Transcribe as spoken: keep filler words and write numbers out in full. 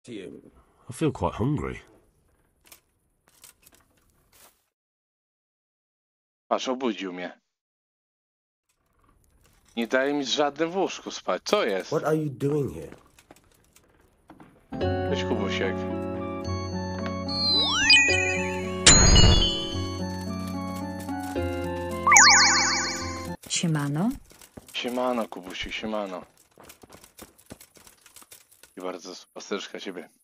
I feel quite hungry. Patrz, obudził mnie. Nie daje mi żadnym w łóżku spać. Co jest? What are you doing here? Cześć, Kubusiek. Siemano. Siemano, Kubusiek, siemano. I bardzo super serduszka ciebie.